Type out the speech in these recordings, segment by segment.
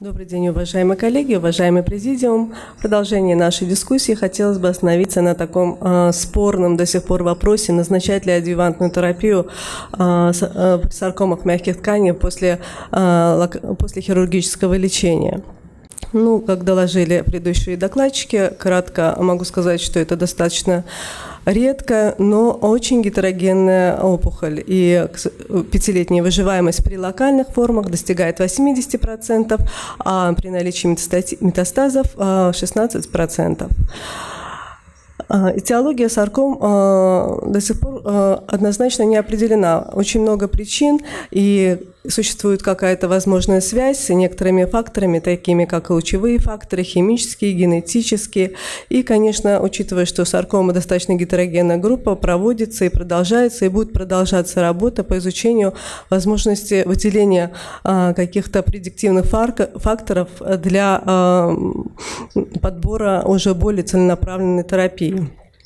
Добрый день, уважаемые коллеги, уважаемый президиум. В продолжении нашей дискуссии хотелось бы остановиться на таком спорном до сих пор вопросе, назначать ли адъювантную терапию при саркомах мягких тканей после хирургического лечения. Ну, как доложили предыдущие докладчики, кратко могу сказать, что это достаточно редкая, но очень гетерогенная опухоль. И пятилетняя выживаемость при локальных формах достигает 80%, а при наличии метастазов 16%. Этиология сарком до сих пор однозначно не определена. Очень много причин, и существует какая-то возможная связь с некоторыми факторами, такими как лучевые факторы, химические, генетические. И, конечно, учитывая, что саркома достаточно гетерогенная группа, проводится и продолжается, и будет продолжаться работа по изучению возможности выделения каких-то предиктивных факторов для подбора уже более целенаправленной терапии.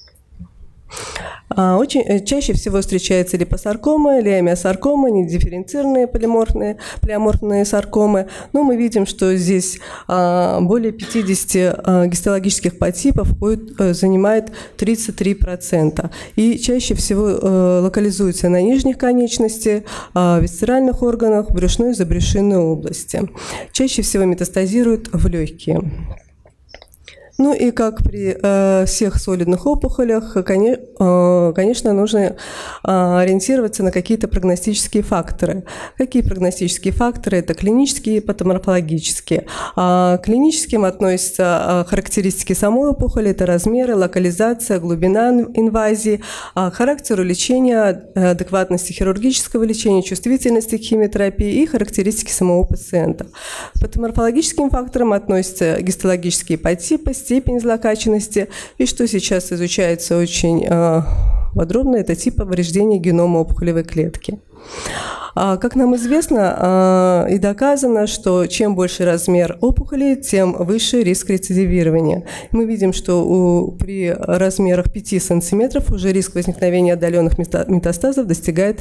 Чаще всего встречаются липосаркомы, леомиосаркомы, недифференцированные полиоморфные саркомы. Но мы видим, что здесь более 50 гистологических подтипов занимает 33%. И чаще всего локализуются на нижних конечностях, висцеральных органах, брюшной и забрюшинной области. Чаще всего метастазируют в легкие. Ну и как при всех солидных опухолях, конечно, нужно ориентироваться на какие-то прогностические факторы. Какие прогностические факторы? Это клинические и патоморфологические. К клиническим относятся характеристики самой опухоли, это размеры, локализация, глубина инвазии, характеру лечения, адекватности хирургического лечения, чувствительности к химиотерапии и характеристики самого пациента. К патоморфологическим факторам относятся гистологические подтипы, степень злокачественности, и что сейчас изучается очень подробно, это тип повреждения генома опухолевой клетки. Как нам известно и доказано, что чем больше размер опухоли, тем выше риск рецидивирования. Мы видим, что при размерах 5 см уже риск возникновения отдаленных метастазов достигает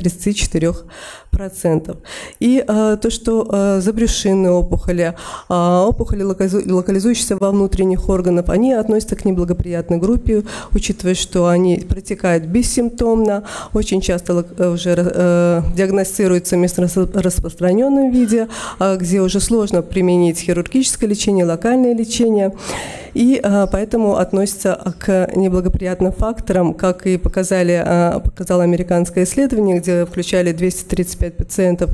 34%. И то, что забрюшинные опухоли, локализующиеся во внутренних органах, они относятся к неблагоприятной группе, учитывая, что они протекают бессимптомно, очень часто уже диагностируются в распространенном виде, где уже сложно применить хирургическое лечение, локальное лечение, и поэтому относятся к неблагоприятным факторам, как и показало американское исследование, где включали 235 пациентов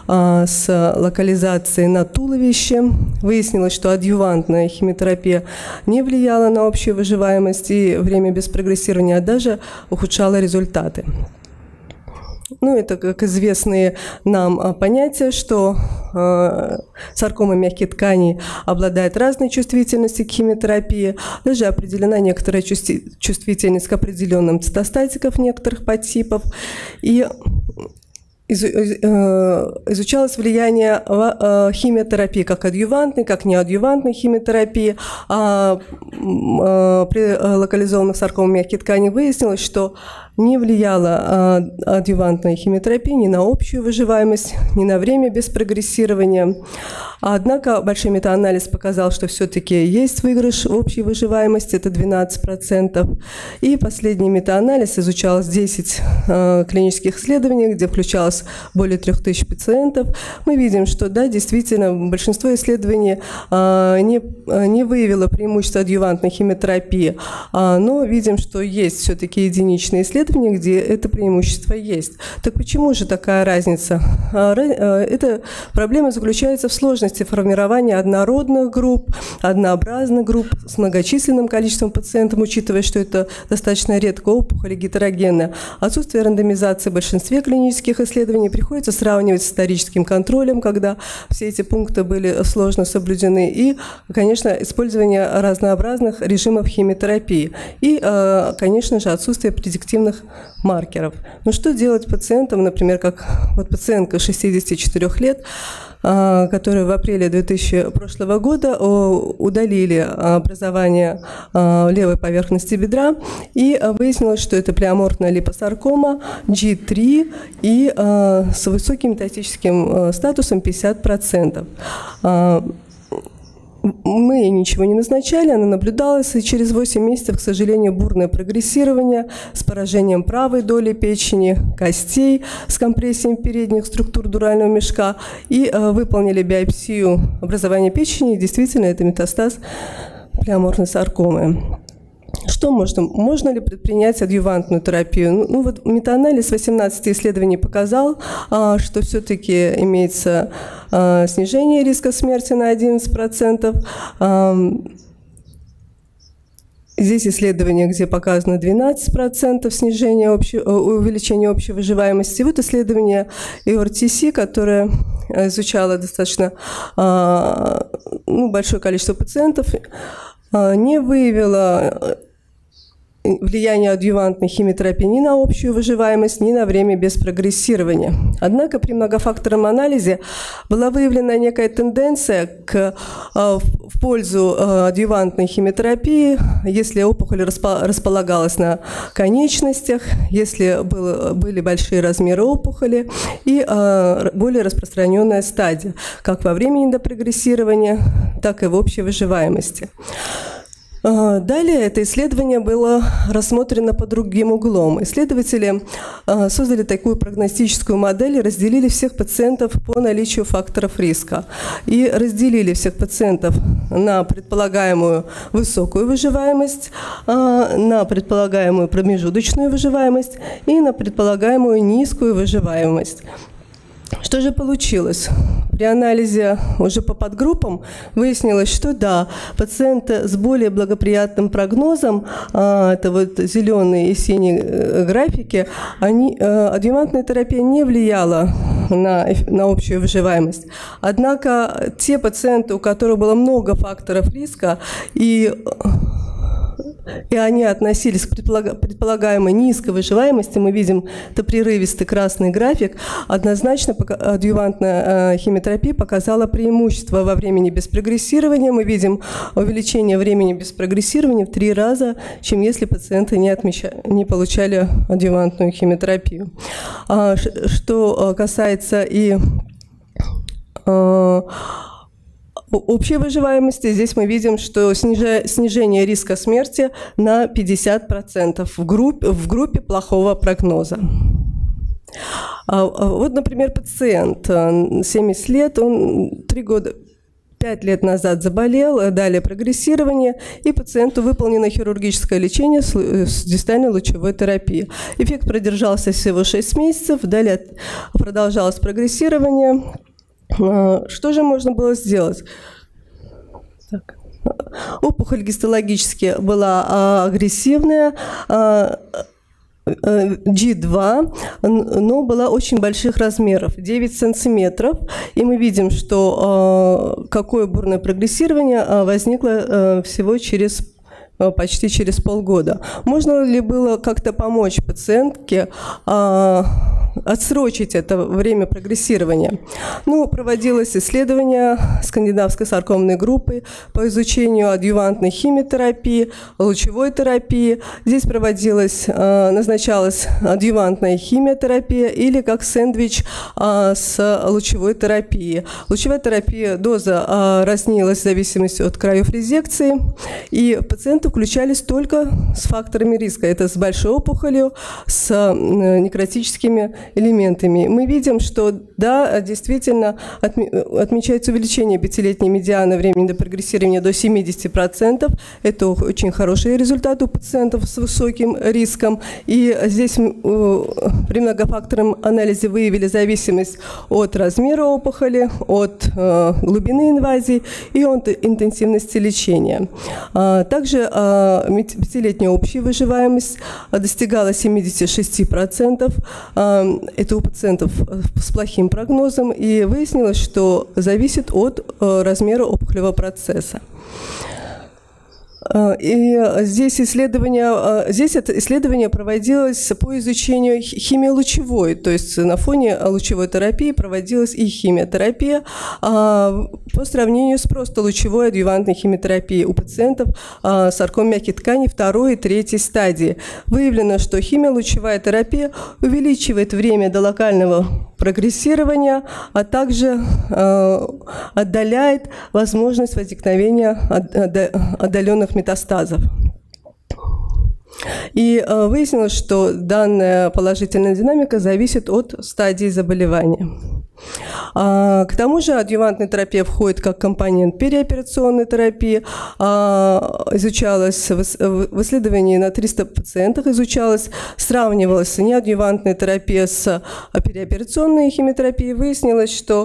с локализацией на туловище. Выяснилось, что адъювантная химиотерапия не влияла на общую выживаемость и время без прогрессирования, а даже ухудшала результаты. Ну, это как известные нам понятия, что саркома мягких тканей обладает разной чувствительностью к химиотерапии, даже определена некоторая чувствительность к определенным цитостатикам некоторых подтипов, и изучалось влияние химиотерапии, как адъювантной, как неадъювантной химиотерапии. При локализованных саркомах мягких тканей выяснилось, что не влияла адъювантная химиотерапия ни на общую выживаемость, ни на время без прогрессирования. Однако большой метаанализ показал, что все-таки есть выигрыш в общей выживаемости, это 12%. И последний метаанализ изучалось 10 клинических исследований, где включалось более 3000 пациентов. Мы видим, что да, действительно, большинство исследований не выявило преимущество адъювантной химиотерапии, но видим, что есть все-таки единичные исследования, где это преимущество есть. Так почему же такая разница? Эта проблема заключается в сложности формирования однородных групп, однообразных групп с многочисленным количеством пациентов, учитывая, что это достаточно редкая опухоль, гетерогенная. Отсутствие рандомизации в большинстве клинических исследований приходится сравнивать с историческим контролем, когда все эти пункты были сложно соблюдены, и, конечно, использование разнообразных режимов химиотерапии и, конечно же, отсутствие предиктивных маркеров. Но что делать пациентам, например, как вот пациентка 64 лет, которые в апреле прошлого года удалили образование левой поверхности бедра, и выяснилось, что это плеоморфная липосаркома G3 и с высоким метастатическим статусом 50%. мы ничего не назначали, она наблюдалась, и через 8 месяцев, к сожалению, бурное прогрессирование с поражением правой доли печени, костей, с компрессией передних структур дурального мешка, и выполнили биопсию образования печени, и действительно это метастаз плеоморфной саркомы. Что можно? Можно ли предпринять адъювантную терапию? Ну вот метаанализ 18 исследований показал, что все-таки имеется снижение риска смерти на 11%. Здесь исследование, где показано 12% снижения увеличения общей выживаемости. Вот исследование EORTC, которое изучало достаточно большое количество пациентов, не выявила влияние адъювантной химиотерапии ни на общую выживаемость, ни на время без прогрессирования. Однако при многофакторном анализе была выявлена некая тенденция в пользу адъювантной химиотерапии, если опухоль располагалась на конечностях, если были большие размеры опухоли и более распространенная стадия, как во времени до прогрессирования, так и в общей выживаемости. Далее это исследование было рассмотрено под другим углом. Исследователи создали такую прогностическую модель и разделили всех пациентов по наличию факторов риска. И разделили всех пациентов на предполагаемую высокую выживаемость, на предполагаемую промежуточную выживаемость и на предполагаемую низкую выживаемость. Что же получилось? При анализе уже по подгруппам выяснилось, что да, пациенты с более благоприятным прогнозом, это вот зеленые и синие графики, адъювантная терапия не влияла на общую выживаемость. Однако те пациенты, у которых было много факторов риска, и они относились к предполагаемой низкой выживаемости, мы видим это прерывистый красный график, однозначно адъювантная химиотерапия показала преимущество во времени без прогрессирования. Мы видим увеличение времени без прогрессирования в 3 раза, чем если пациенты не получали адъювантную химиотерапию. Что касается и общей выживаемости, здесь мы видим, что снижение риска смерти на 50% в группе плохого прогноза. Вот, например, пациент, 70 лет, он 5 лет назад заболел, далее прогрессирование, и пациенту выполнено хирургическое лечение с дистальной лучевой терапией. Эффект продержался всего 6 месяцев, далее продолжалось прогрессирование. Что же можно было сделать? Так. Опухоль гистологически была агрессивная, G2, но была очень больших размеров, 9 сантиметров. И мы видим, что какое бурное прогрессирование возникло всего почти через полгода. Можно ли было как-то помочь пациентке отсрочить это время прогрессирования? Ну, проводилось исследование скандинавской саркомной группы по изучению адъювантной химиотерапии, лучевой терапии. Здесь назначалась адъювантная химиотерапия или как сэндвич с лучевой терапией. Лучевая терапия, доза разнилась в зависимости от краев резекции, и пациенты включались только с факторами риска. Это с большой опухолью, с некротическими элементами. Мы видим, что да, действительно отмечается увеличение 5-летней медианы времени до прогрессирования до 70%. Это очень хороший результат у пациентов с высоким риском. И здесь при многофакторном анализе выявили зависимость от размера опухоли, от глубины инвазии и от интенсивности лечения. Также 5-летняя общая выживаемость достигала 76%. Это у пациентов с плохим прогнозом, и выяснилось, что зависит от размера опухолевого процесса. И здесь это исследование проводилось по изучению химиолучевой, то есть на фоне лучевой терапии проводилась и химиотерапия по сравнению с просто лучевой адъювантной химиотерапией у пациентов с саркомой мягких тканей 2-й и 3-й стадии. Выявлено, что химиолучевая терапия увеличивает время до локального прогрессирования, а также отдаляет возможность возникновения отдаленных метастазов. И выяснилось, что данная положительная динамика зависит от стадии заболевания. К тому же адъювантная терапия входит как компонент переоперационной терапии. Изучалась в исследовании на 300 пациентах, сравнивалась неадъювантная терапия с переоперационной химиотерапией. Выяснилось, что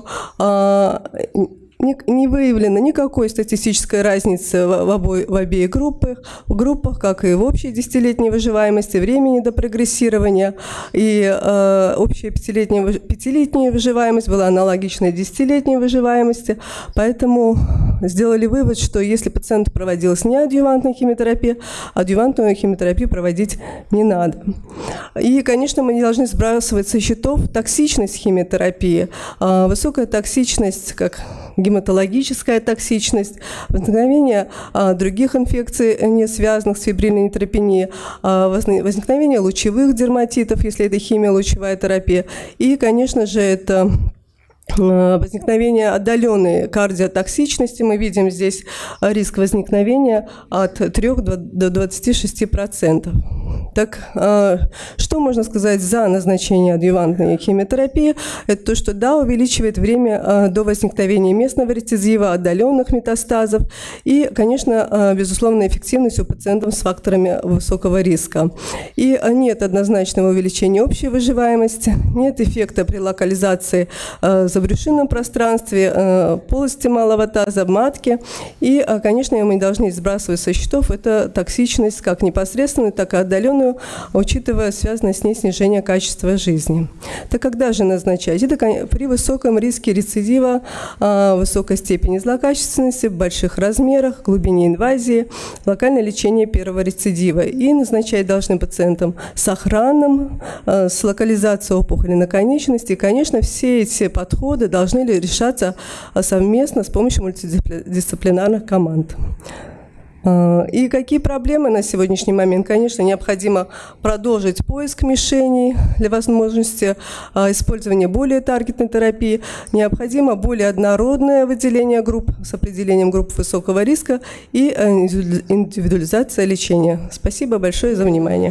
не выявлено никакой статистической разницы в обеих группах, как и в общей 10-летней выживаемости, времени до прогрессирования. И общая 5-летняя выживаемость была аналогичной 10-летней выживаемости. Поэтому сделали вывод, что если пациенту проводилась неадъювантная химиотерапия, адъювантную химиотерапию проводить не надо. И, конечно, мы не должны сбрасывать со счетов токсичность химиотерапии. Высокая токсичность, как гематологическая токсичность, возникновение других инфекций, не связанных с фибрильной нейтропенией, возникновение лучевых дерматитов, если это химиолучевая терапия. И, конечно же, это возникновение отдаленной кардиотоксичности. Мы видим здесь риск возникновения от 3 до 26%. Так, что можно сказать за назначение адъювантной химиотерапии? Это то, что да, увеличивает время до возникновения местного рецидива, отдаленных метастазов и, конечно, безусловно, эффективность у пациентов с факторами высокого риска. И нет однозначного увеличения общей выживаемости, нет эффекта при локализации в забрюшинном пространстве, полости малого таза, матки. И, конечно, мы не должны сбрасывать со счетов эту токсичность как непосредственную, так и отдаленную, учитывая связанное с ней снижение качества жизни. Так когда же назначать? Это при высоком риске рецидива, высокой степени злокачественности, больших размерах, глубине инвазии, локальное лечение первого рецидива. И назначать должны пациентам с охраном, с локализацией опухоли на конечности. И, конечно, все эти подходы должны решаться совместно с помощью мультидисциплинарных команд. И какие проблемы на сегодняшний момент? Конечно, необходимо продолжить поиск мишеней для возможности использования более таргетной терапии. Необходимо более однородное выделение групп с определением групп высокого риска и индивидуализация лечения. Спасибо большое за внимание.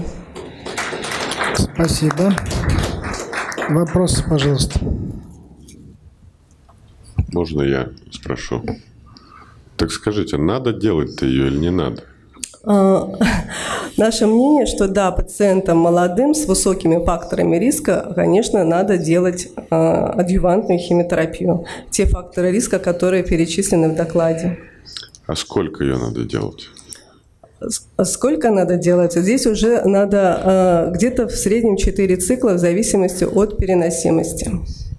Спасибо. Вопрос, пожалуйста. Можно я спрошу? Так скажите, надо делать-то ее или не надо? Наше мнение, что да, пациентам молодым с высокими факторами риска, конечно, надо делать адъювантную химиотерапию. Те факторы риска, которые перечислены в докладе. А сколько ее надо делать? Сколько надо делать? Здесь уже надо где-то в среднем 4 цикла в зависимости от переносимости.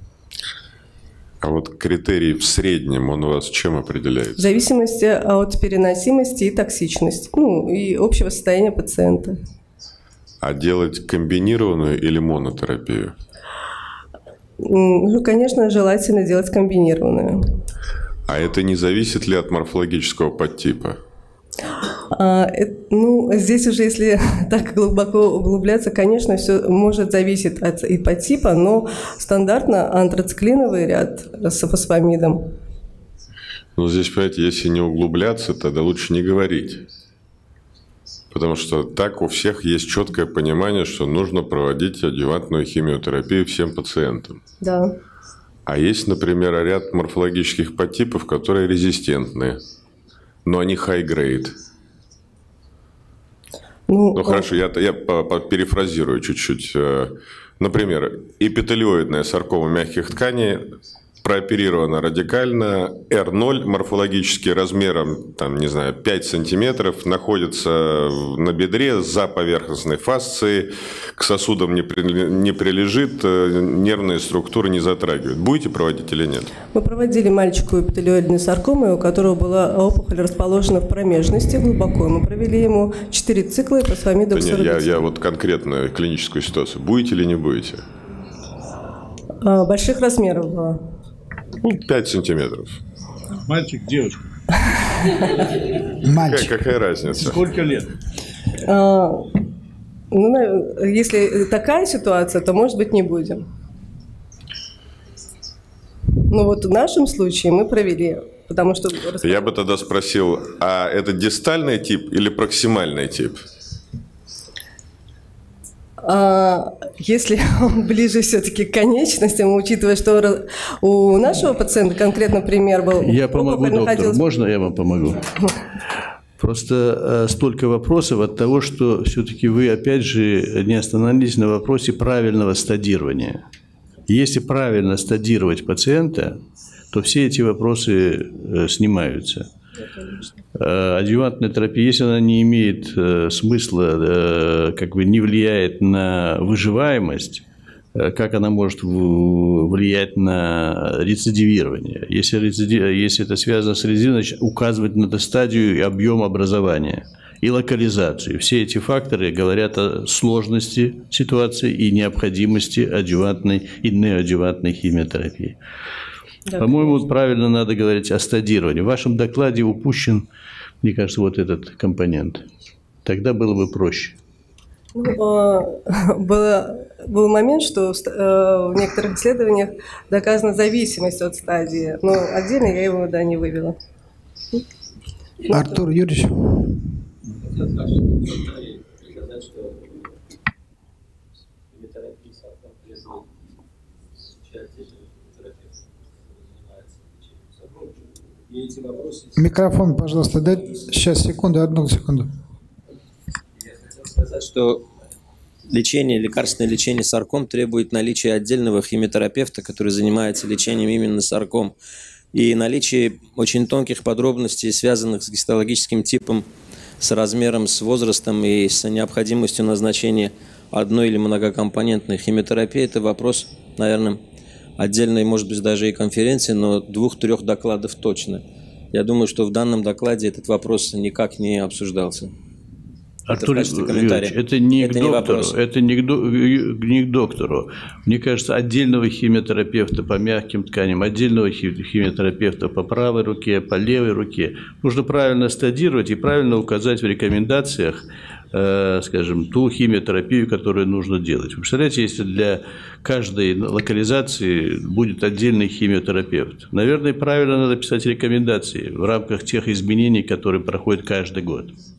А вот критерий в среднем, он у вас чем определяется? В зависимости от переносимости и токсичности, и общего состояния пациента. А делать комбинированную или монотерапию? Конечно, желательно делать комбинированную. А это не зависит ли от морфологического подтипа? Здесь уже, если так глубоко углубляться, конечно, все может зависеть от подтипа, но стандартно антрациклиновый ряд с фосфамидом. Ну, здесь, понимаете, если не углубляться, тогда лучше не говорить. Потому что так у всех есть четкое понимание, что нужно проводить адъювантную химиотерапию всем пациентам. Да. А есть, например, ряд морфологических подтипов, которые резистентны, но они high-grade. Ну, хорошо, я перефразирую чуть-чуть. Например, эпителиоидная саркома мягких тканей прооперирована радикально, R0 морфологически размером, 5 сантиметров, находится на бедре за поверхностной фасцией, к сосудам не прилежит, нервные структуры не затрагивают. Будете проводить или нет? Мы проводили мальчику эпителиоидную саркому, у которого была опухоль расположена в промежности глубоко. Мы провели ему 4 цикла фосфамида. Я вот конкретно клиническую ситуацию. Будете или не будете? Больших размеров было. 5 сантиметров. Мальчик, девочка. Мальчик. Какая разница? Сколько лет? Если такая ситуация, то, может быть, не будем. Ну вот в нашем случае мы провели, потому что... Я бы тогда спросил, а это дистальный тип или проксимальный тип? Если он ближе все-таки к конечностям, учитывая, что у нашего пациента конкретно пример был... Я помогу доктору. Можно я вам помогу? Просто столько вопросов от того, что все-таки вы, опять же, не остановились на вопросе правильного стадирования. Если правильно стадировать пациента, то все эти вопросы снимаются. Адъювантная терапия, если она не имеет смысла, как бы не влияет на выживаемость, как она может влиять на рецидивирование? Если это связано с рецидивом, значит, указывать на стадию и объем образования и локализацию. Все эти факторы говорят о сложности ситуации и необходимости адъювантной и неадъювантной химиотерапии. Да, по-моему, правильно надо говорить о стадировании. В вашем докладе упущен, мне кажется, вот этот компонент. Тогда было бы проще. Был момент, что в некоторых исследованиях доказана зависимость от стадии, но отдельно я его не вывела. Артур Юрьевич. Микрофон, пожалуйста, дайте. Сейчас, секунду, одну секунду. Я хотел сказать, что лекарственное лечение сарком требует наличия отдельного химиотерапевта, который занимается лечением именно сарком, и наличие очень тонких подробностей, связанных с гистологическим типом, с размером, с возрастом и с необходимостью назначения одной или многокомпонентной химиотерапии. Это вопрос, наверное, отдельной, может быть, даже и конференции, но 2-3 докладов точно. Я думаю, что в данном докладе этот вопрос никак не обсуждался. Артур Юрьевич, это не к доктору, это не к доктору. Мне кажется, отдельного химиотерапевта по мягким тканям, отдельного химиотерапевта по правой руке, по левой руке нужно правильно стадировать и правильно указать в рекомендациях, скажем, ту химиотерапию, которую нужно делать. Вы представляете, если для каждой локализации будет отдельный химиотерапевт? Наверное, правильно надо писать рекомендации в рамках тех изменений, которые проходят каждый год.